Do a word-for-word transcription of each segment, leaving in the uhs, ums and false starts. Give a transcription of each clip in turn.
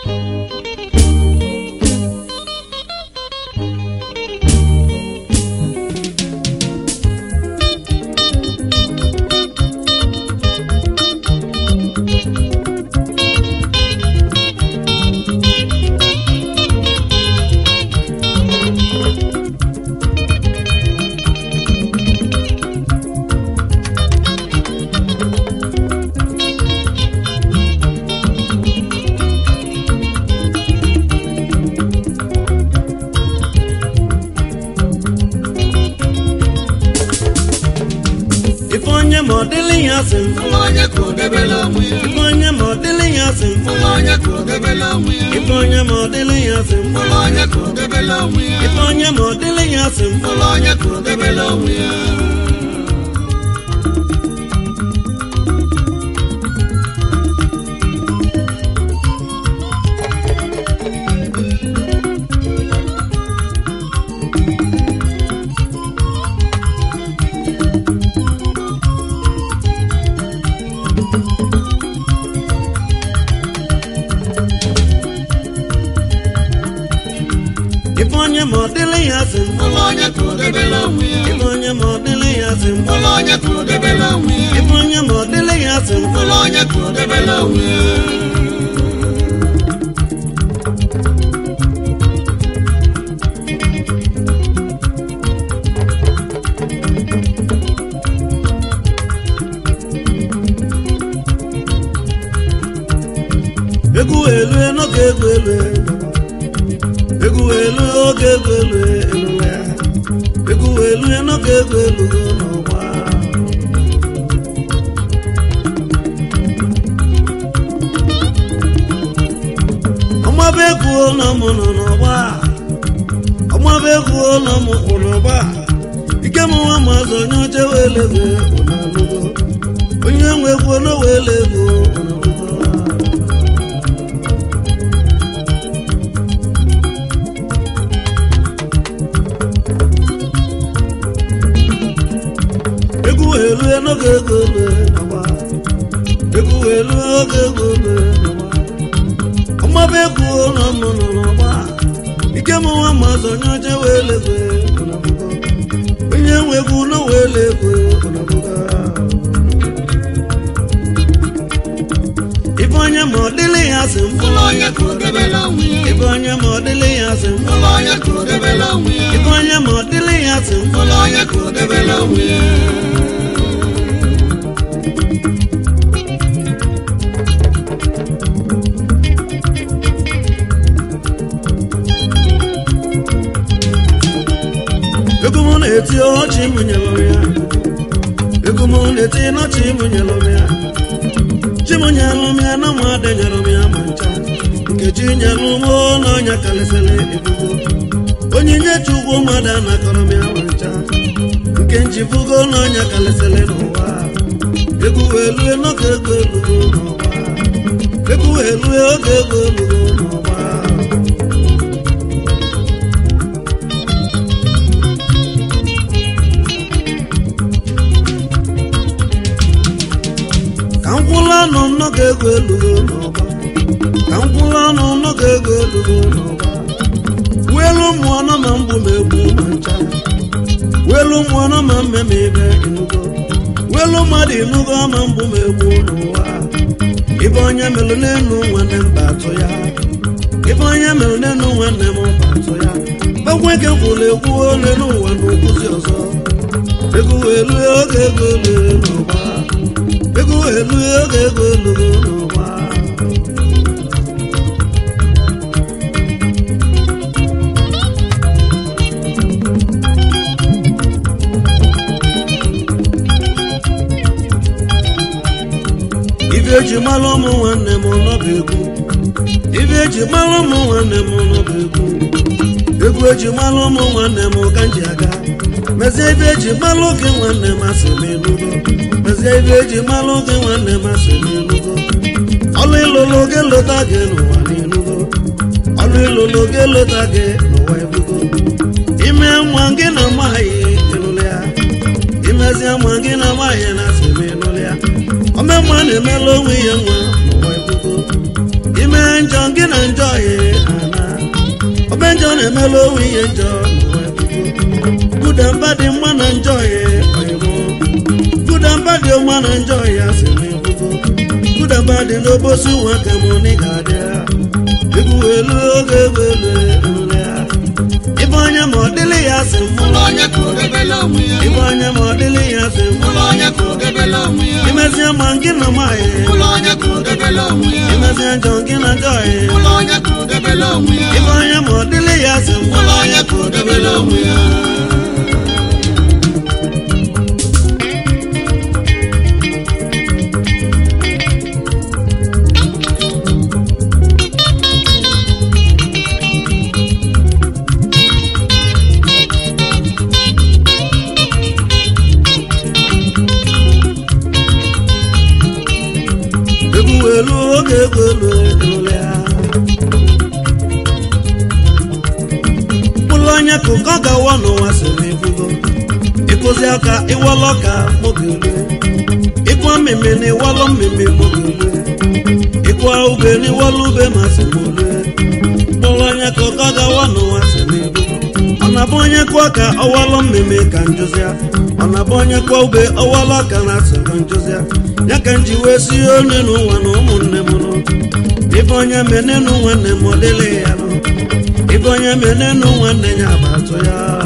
Ifonye kodebela muya. Ifonye modeli yasim. Ifonye kodebela muya. Ifonye modeli yasim. Ifonye kodebela muya. Ifonye modeli yasim. Ifonye kodebela muya. Ifonye modeli yasim. Ifonye kodebela muya. Ifonye modeli yasim. Ifonye kodebela muya. Ifonye modeli yasim. Ifonye kodebela muya. Egu elu no ke egu elu. Egu elu o ke egu elu elu ya. Egu elu no ke egu elu no wa. Ọmọ be ku no mo no no wa. Ọmọ be ku no mo ku no ba. Ike mo wa ma zo nyo je wele be ona lugo. Onye nwe ku no wele go ona lugo. Egu elu no ke egu elu no wa. Egu elu o ke egu elu no wa. Ọmọ be ku no mo no no wa. Ike mo wa ma zo nyo je wele be ona lugo. Onye nwe ku no wele go ona lugo. Ifonye modeli yasim. Ifonye kodebela muya. Ifonye modeli yasim. Ifonye kodebela muya. Ifonye modeli yasim. Ifonye kodebela muya. Egumun eti o chimunyelomia. Egumun eti no chimunyelomia. Chimunyelomia na mwade nyelomia mancha. Nkechi nyelumo no nyakalesele ebugo. Onyinye chukwu mada na koromia mancha. Nkenchi fugo no nyakalesele nowa. Egu elu no ke egu elu nowa. Egu elu o ke egu elu nowa. Kankwula no no ke egu elu nowa. Kankwula no no ke egu elu nowa. Welu mwana mambu mebu mancha. Welu mwana mamme mebe inugo. Welu madi inugo mambu mebu nowa. Ifonye melune nu wane mbato ya. Ifonye melune nu wane mbato ya. Bakweke kule kuole nu wanu kuzi ozo. Egu elu oge egu elu nowa. Egu elu oge egu elu nowa. Ife eji malụ ụmụ nwanne m n'ọba egwu. Ife eji malụ ụmụ nwanne m n'ọba egwu. Egwu eji malụ ụmụ nwanne m ka nji aga. Mezie ife eji malụ gị nwanne m asị m elugo. Mezie ife eji malụ gị nwanne m asị m elugo. Ọlụ ịlụlụ gị lụta gị n'ụwa n'ilugo. Ọlụ ịlụlụ gị lụta gị n'ụwa ebugo. Ime nwa gị na amaghị ịlụlụ ya. Imezie nwa gị na amaghị na asị m ịlụlụ ya. Ome mwa na-emela onwe ya nwa n'ụwa ebugo. Ime njọ gị na njọ ye ana obenjo na-emelu onwe ihe njọ good and bad mma na njọ ye oyimo good and bad mma na njọ ya si mebugo good and bad n'obosi nwa ka mụ ni ga-adị egwu elu oge elu ibe onye ma ọ dịlị ya si ụlọ onye ka odebela onwe ya ibe onye ma ọ dịlị ya si ụlọ onye ka odebela onwe ya imezie ma gị na maghị ụlọ onye ka odebela onwe ya imezie njọ gị na njọ ya ụlọ onye ka odebela onwe ya ibe onye ma ọ dịlị ya si ụlọ onye ka odebela onwe ya Pulonya kuka gawa no waseme bugo ikozi aka iwoloka mogele ikwa memene walo meme mogele ikwa ube ni walube masimole Pulonya kuka gawa no waseme bugo onabonye kwa ka owalo meme kanjozia onabonye kwa ube owalo kana kanjozia yakanji wesi one no wano munne muno Ibonya menenu wane modele ya no Ibonya menenu wane nyabato ya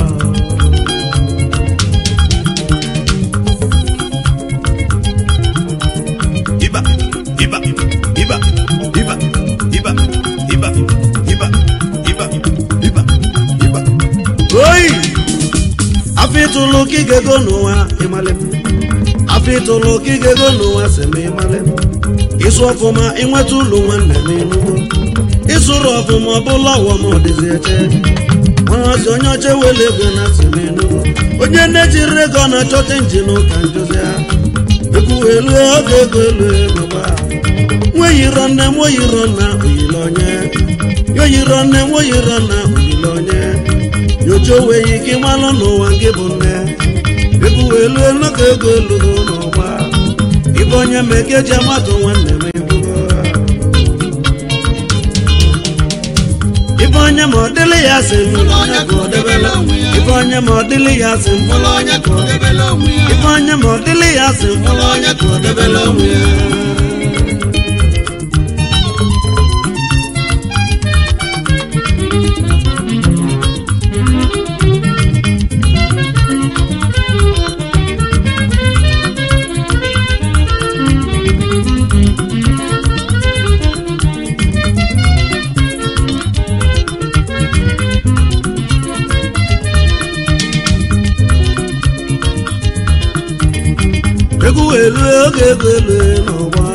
Iba, iba, iba, iba, iba, iba, iba, iba, iba, iba Oi! Afitulu kigego nuwa imalem Afitulu kigego nuwa seme imalem Isu ọfụma inweta ụlọ nwanne m enugo Isuru ọfụma ọbụla ụwa ma ọ dịzi eche Ọnọzi onye oche wele ego na asị m enugo Onye na-ejiri ego na-achọta injin ụka njozi ha Ekwu elu oge ego elu ebaba Nweyiro nne m oyiro na oyile onye Yoyiro nne m oyiro na oyile onye Nyocha oweghị ike ịmalụ n'ụwa nke bụ nne Ekwu elu oge ego elu n'ụwa Ibonye mekeje amatu nwanne m ebugo Ibonye ma ọ dịlị ya si ụlọ onye ka odebela onwe ya Ibonye ma ọ dịlị ya si ụlọ onye ka odebela onwe ya Ibonye ma ọ dịlị ya si ụlọ onye ka odebela onwe ya Egu elu oge ego elu n'ụwa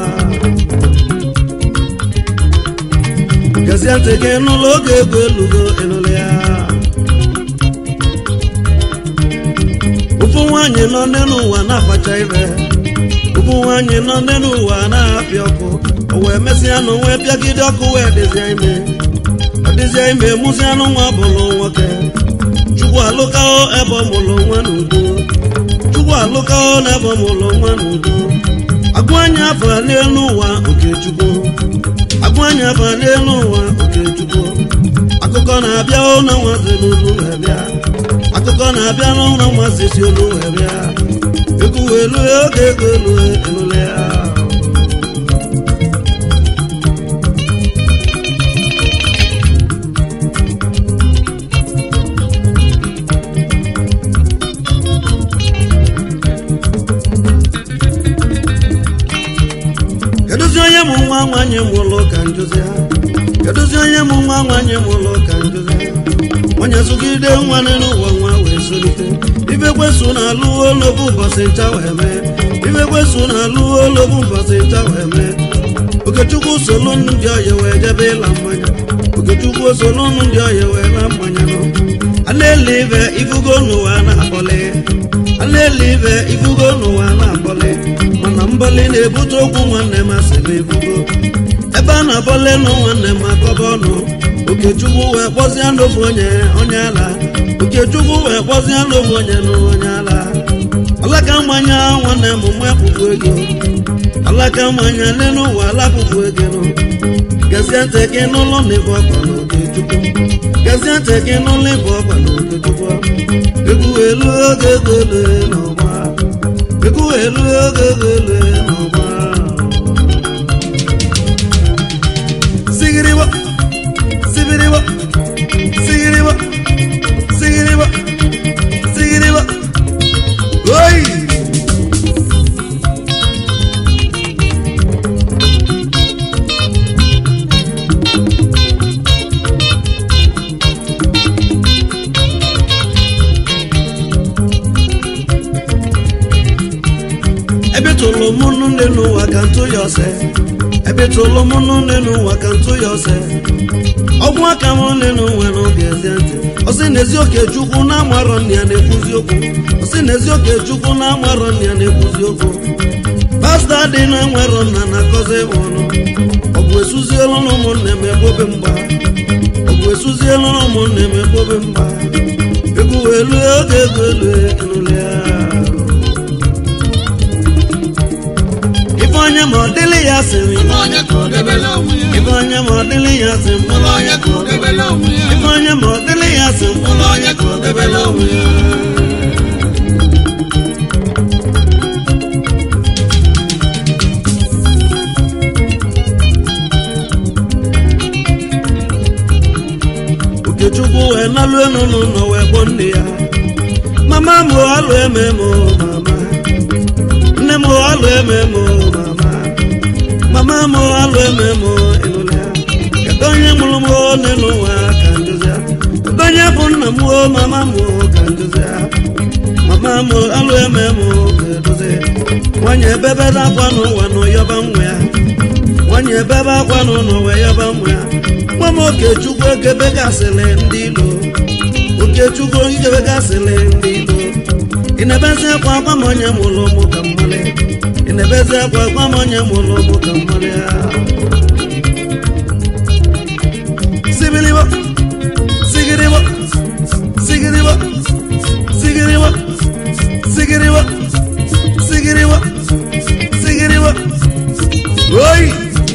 Gazie ntị gị n'ụlọ oge ego elu go elule ya Ụfụ nwaanyị nọ n'ụwa na-afacha ire Ụfụ nwaanyị nọ n'ụwa na-apịa ọkụ O wee mesịa nụ wee pịagide ọkụ wee dịzie ime Ọ dịzie ime mụsịa nụ nwa bụlụ nwoke Chukwu alụkao ebe ọ mụlụ nwa n'udo Chukwu alụkao n'ebe ọ mụlụ nwa n'udo Agụ anya abalị n'ụwa Okechukwu Agụ anya abalị n'ụwa Okechukwu Akụkọ na-abịa ụlọ nwazi n'olu wee bịa Akụkọ na-abịa n'ụlọ nwazi si olu wee bịa Egwu elu oge ego elu elule ya Keduzi onye mụ nwa nwanyị mụlụ ka njozi ha Keduzi onye mụ nwa nwanyị mụlụ ka njozi ha Onye sụgide nwa n'ụwa nwa wee solite Ibe kwesu na-alụ olobu ụbọchị ncha wee mee Ibe kwesu na-alụ olobu ụbọchị ncha wee mee Okechukwu solu ndị ọya wee jebe ịla mmanya Okechukwu solu ndị ọya wee la mmanya nọ Ala-ele ibe ifugo n'ụwa na-akpọlị Ala-ele ibe ifugo n'ụwa na-akpọlị Mana mbọlị na-ebute okwu nwanne m asịrị ifugo Ebe a na-abọlị nụ nwanne m akọba ọnụ Okechukwu wee kpọzie n'ofu onye onye ala Okechukwu wee kpọzie n'ofu onye n'onye ala Alaka mmanya nwanne m mụ apụpụ ego Alaka mmanya n'ụwa alapụpụ ego Gaziante que no lo nevo cuando que chupo. Gaziante que no levo cuando que chupo. Eguelu gegele no ba. Eguelu gegele no ba. Sigiriwa, sigiriwa, sigiriwa, sigiriwa, sigiriwa. Oi! Ebitolo munu nenu wakantu yose. Ebitolo munu nenu wakantu yose. Ogwu aka mu nenu wenu Gaziante. Osi nezi oke Chukwu na amaro ni anekwuzi okwu. Osi nezi oke Chukwu na amaro ni anekwuzi okwu. Pastor dị na nwero na nakoze wono. Ogwu esuzielo no mu neme bobe mba. Ogwu esuzielo no mu neme bobe mba. Egwu elu oge egwu elu enule. Ifanya modeli ya simi. Ifanya kodebele umuya. Ifanya modeli ya simi. Ifanya kodebele umuya. Ifanya modeli ya simi. Ifanya kodebele umuya. Ukechukwu we nalu enu no we bonde ya. Mama mo alu ememo mama. Nne mo alu ememo mama. Mama mo alu ememo enulea. Kadonye mulumo nenu wa kanjuzea. Kadonye bunna mo mama mo kanjuzea. Mama mo alu ememo keduze. Wanye bebe da kwano wano yoba mwea. Wanye bebe kwano no we yoba mwea. Mama Okechukwu ekebega sele ndilo. Okechukwu ekebega sele ndilo. Inebeze kwa kwa monye mulo mukamale. Inebeze kwa kwa monye mulo mukamale. Sibiliwa, sigiriwa, sigiriwa, sigiriwa, sigiriwa, sigiriwa, sigiriwa. Oi!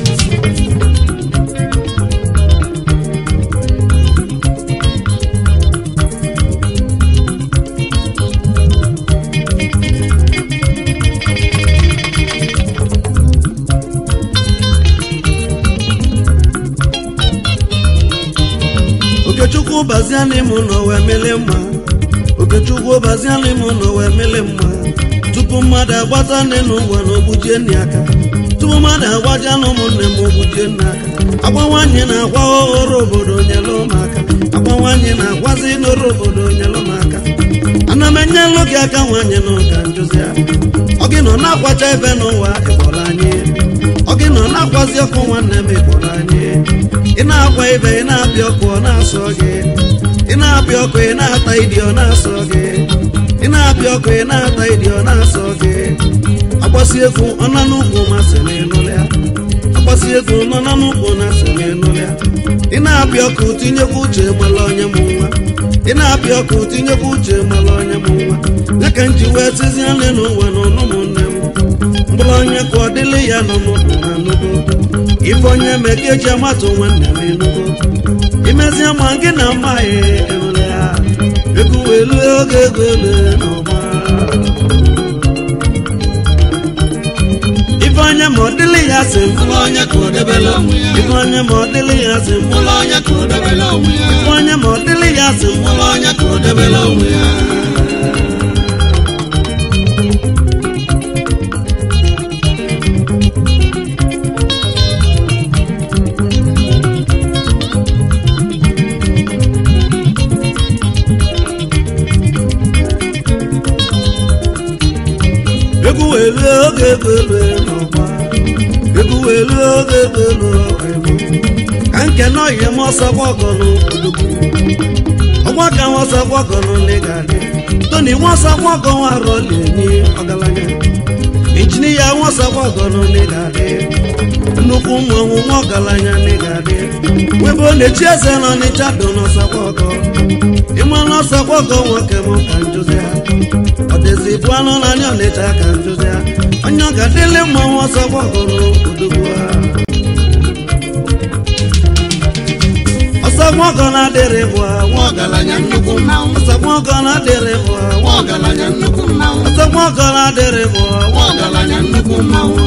Okechukwu baziani mu no we melemma. Okechukwu baziani mu no we melemma. Tupu mmadụ agbata nenu ụwa n'ogbuje nni aka. Tupu mmadụ agbaja n'ụmụnne m ogbuje nna aka. Agbawanye na-agwa ọrụ obodo nyelụ m aka. Agbawanye na-agwazi n'ọrụ obodo nyelụ m aka. Ana m enyelụ gị aka nwanyị n'ụka njuzi ya. Ọ gị nọ na-akwacha ebe n'ụwa ịkpọrọ anyị. Ọ gị nọ na-akwazi ọkụ nwanne m ịkpọrọ anyị. Ị na-akwa ibe ị na-apịa ọkụ ọ na-asọ gị. Ị na-apịa ọkụ ị na-ata idi ọ na-asọ gị. Ị na-apịa ọkụ ị na-ata idi ọ na-asọ gị. Agbasi egwu ọ na n'ugwu masị n'ịnụlị ya. Agbasi egwu nọ na n'ugwu na-asị n'ịnụlị ya. Ị na-apịa ọkụ tinyekwa uche mala onye m nwa. Ị na-apịa ọkụ tinyekwa uche mala onye m nwa. Ya ka m ji wee tizie nne n'ụwa na ụmụnne m. Mkpụrụ onye ka ọ dịlị ya nọ n'ụdụ na n'ugo. Ife onye meke eji amatụ nwanne m enugo. Imezie ma gị na mmaghị enule ya. Egwu elu oge ego elu n'ọgba. Ife onye ma ọ dịlị ya sị m. Ifanya kodebele umuya. Ife onye ma ọ dịlị ya sị m. Ifanya kodebele umuya. Ife onye ma ọ dịlị ya sị m. Ifanya kodebele umuya. Egwu elu oge ego elu n'ọgba. Egwu elu oge ego elu n'ọgba. Ka nke nọ ihe m ọsọ gbọgọnụ odogwu. Ọgwa ka nwa ọsọ gbọgọnụ legali. Toni nwa ọsọ gbọgọnụ arọli enyi ọgaranya. Injini ya nwa ọsọ gbọgọnụ legali. Nnukwu mmanwụ nwa ọgaranya legali. Webe ọ na-echi eze nọ n'ịcha do n'ọsọ gbọgọ. Ịma n'ọsọ gbọgọ nwoke m ka njuzi ha. Ọdịzi bụ anụ n'anya ọnịcha ka njuzi ha. Onye ọ ga-adịlị mmanwụ ọsọ gbọgọnụ odogwu ha. na-adịrị bụ ọgaranya nnukwu mmanwụ ọsọkwọkọ na-adịrị bụ ọgaranya nnukwu mmanwụ ọsọkwọkọ na-adịrị bụ ọgaranya nnukwu mmanwụ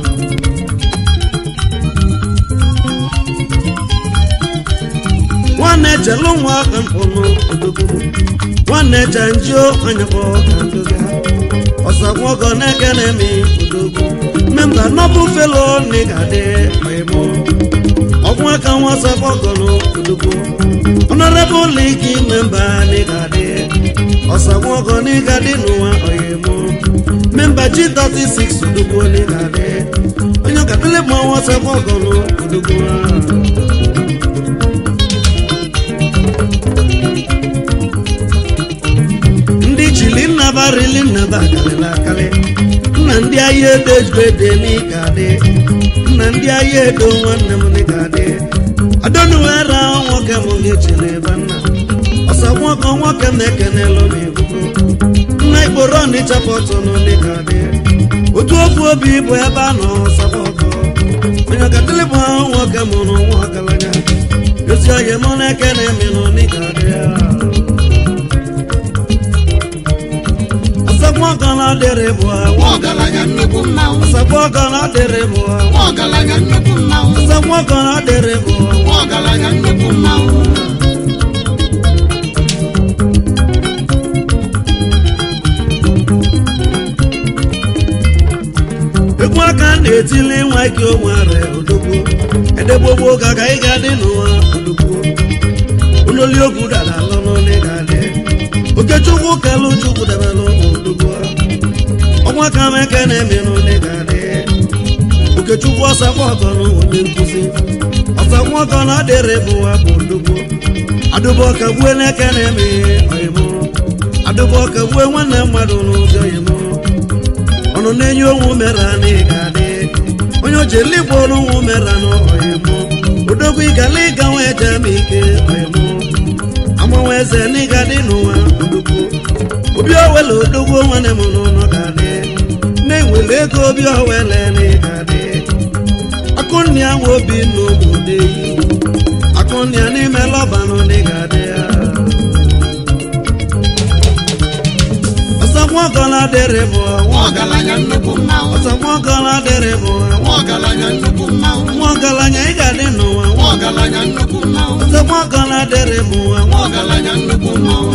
nwanne chelu nwa aka mkpụrụ odogwu nwanne chanjio anyakpọ ka ndoga ọsọkwọkọ na-ekene mi odogwu memba nọbụ felo n'ịgadị ọyịmụ ọgwụ aka nwa ọsọkwọkọ n'odogwu honorable league member n'ịgadị ọsọkwọkọ n'ịgadị n'ụwa ọyịmụ memba G thirty-six odogwu n'ịgadị onye ọkadịlị bụ nwa ọsọkwọkọ n'odogwu chili nnaba rili nnaba kalịla akali nna ndị ahịa edo ejibede n'ịka dị nna ndị ahịa edo nwanne m n'ịka dị adonuwera nwoke m ga-echele ebe nna ọsọkwọkọ nwoke m na-ekenelu m ebubo nna ikporo n'ịchapọtụ n'ịka dị otu ofu obi bụ ebe a nọ ọsọkwọkọ onye ọkatịlị bụ nwoke m nụ nwa ọgaranya gosi onye m na-ekene emenụ n'ịka dị ọsọkwọkọ na-adịrị bụ ọgaranya nnukwu mmanwụ ọsọkwọkọ na-adịrị bụ ọgaranya nnukwu mmanwụ ọsọkwọkọ na-adịrị bụ ọgaranya nnukwu mmanwụ egwu aka na-etili nwa ike onwere odogwu edegbogbo ka ka ị ga-adị n'ụwa odogwu ololi okwu dara alụ n'ụlọ ga-adị Okechukwu kelu Chukwu debelu odogwu ọnwa ka m eke na-eme n'ụlọ ga-adị Okechukwu ọsọkwọkọ onye nkụzi ọsọkwọkọ na-adịrị bụ abụ odogwu adụbọka gbue n'eke na-eme ọyịmụ adụbọka gbue nwanne mmadụ n'ụzọ ọyịmụ ọnụ na-enye onwe mera na ị ga-adị onye oji eligbo n'onwe mera n'ọyịmụ odogwu ịgala ịga nwa eje m ike ọyịmụ amanwe eze n'ịga dị n'ụwa odogwu obi owele odogwu nwanne m n'ụlọ ga-adị na-enwere ego obi owele n'ịga dị akụnni ahụ obi n'obodo eyi akụnni a n'ime lọbanụ n'ịga dị ya ọsọkwọkọ na-adịrị bụ ọgaranya nnukwu mmanwụ ọsọkwọkọ na-adịrị bụ ọgaranya nnukwu mmanwụ nwa ọgaranya ị ga-adị n'ụwa ọgaranya nnukwu mmanwụ ọsọkwọkọ na-adịrị bụ ọgaranya nnukwu mmanwụ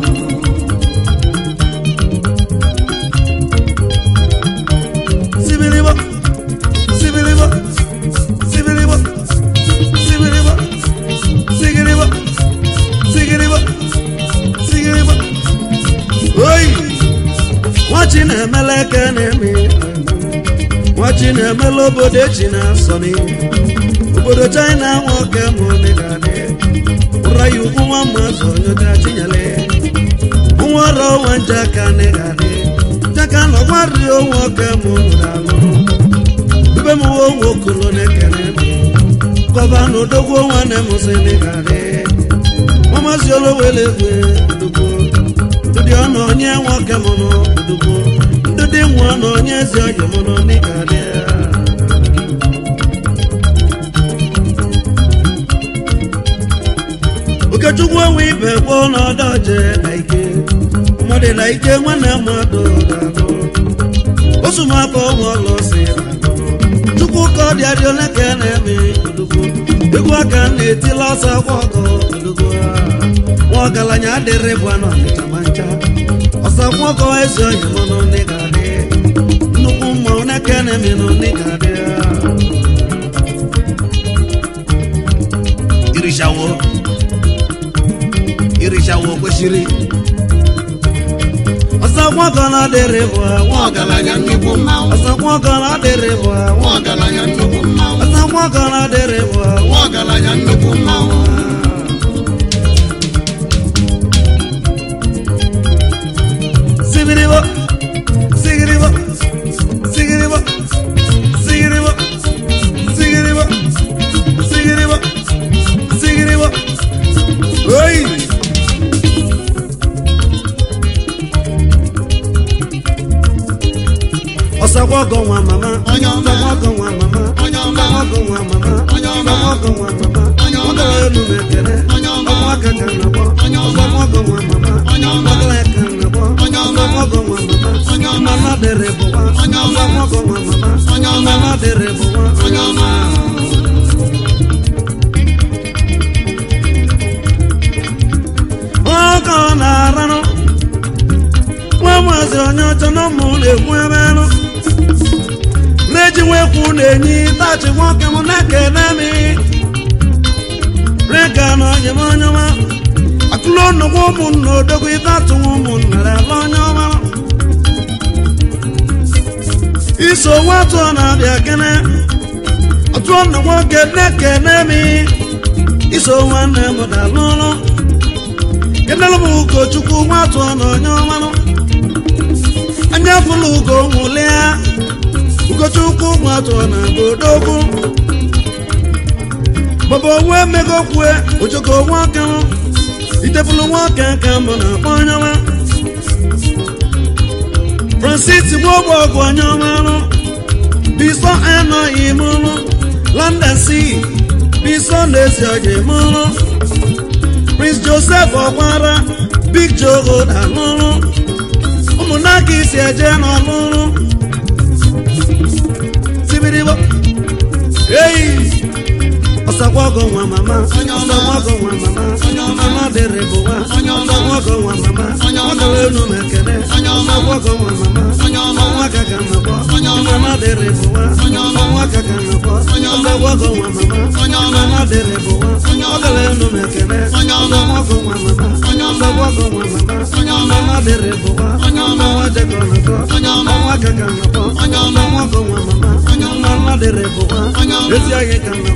sibiribo sibiribo sibiribo sibiribo sigiribo sigiribo sigiribo oyi nwachi na-emela eke na-eme nwachi na-emela obodo echi na-asọ n'ihu obodo China nwoke m n'ịgadị ụra ya ugwu nwa mmazụ onyocha chinyele nwa ọrụ ọnwa njaka n'ịgadị jaka na ọgwarị nwoke m nụrụ ube m nwe nwokolo na-ekene m gọvanọ odogwu nwanne m si n'ịgadị ọmazi olowele egwe odogwu ndị ọ nọ onye nwoke m nọ odogwu ndị dị nwa ọ nọ onye ezi ọjọ m nọ n'ịgadị Okechukwu onwe ibe gboo n'ọdọje na ike mmadụ na ike nwanne mmadụ ga-abụ osumaka ụmụ ọlọsi Chukwu ka ọ dị adị ole ka na-eme odogwu egwu aka na-etila ọsọ kwọkọ odogwu nwa ọgaranya adịrị bụ anọ ọkịta ma ncha ọsọ kwọkọ ezi onye m nọ ndị ga-adị nnukwu mmanwụ na-eke na-eme nọ ndị ga-adị irishawo irishawo kwesịrị ọsọkwọkọ na-adịrị bụ ọgaranya nnukwu mmanwụ ọsọkwọkọ na-adịrị bụ ọgaranya nnukwu mmanwụ ọsọkwọkọ na-adịrị bụ ọgaranya nnukwu mmanwụ sibiribo sigiribo sigiribo sigiribo sigiribo sigiribo sigiribo oyi ọsọkwọkọ nwa mama ọsọkwọkọ nwa mama ọsọkwọkọ nwa mama ọsọkwọkọ nwa mama ọgara elu mekere ọnwa ka ka na bo ọzọ nwogo nwa mama ọgbọgla ka na bo ọzọ nwogo nwa mama mama dere bụ nwa ọzọ nwogo nwa mama mama dere bụ nwa onye ọma ọkọ na-aranụ nwa maazị onye ọcha na ụmụ na-ekwu ebe nụ reji nwekwu na-enyi tachi nwoke m na-ekene m reka na onye m onye ọma akụlụ nnukwu ụmụnna odogwu ịtatụ nwa ụmụnna ala onye ọma iso nwatụ na-abịa kene ọtụ nnukwu nwoke na-ekene m iso nwanne m dalụlụ kenelu m ugochukwu nwatụ na onye ọma anya fụlụ ugo nwụlịa ugochukwu nwatụ na bodogwu baba onwe megokwe ojoko nwoke m itefulu nwoke ka mbụ na akpọ onye ọma Francis gbogbo ọgụ onye ọma biso anọghị mụrụ London Sea biso na-esi oje mụrụ Prince Joseph ọkwara Big Joe dalụrụ ụmụnna ka isi eje n'ọlụrụ sibiribo eyi ọsakwago nwa mama ọsakwago nwa mama mama dere bụ nwa ọsakwago nwa mama ọgawa enu m ekele ọsakwago nwa mama ọnwa kaka nnọkọ mama dere bụ nwa ọnwa kaka nnọkọ ọsakwago nwa mama mama dere bụ nwa ọgawa enu m ekele ọsakwago nwa mama ọsakwago nwa mama mama dere bụ nwa ọnwa jekọ nnọkọ ọnwa kaka nnọkọ ọsakwago nwa mama mama dere bụ nwa ezi anyị ka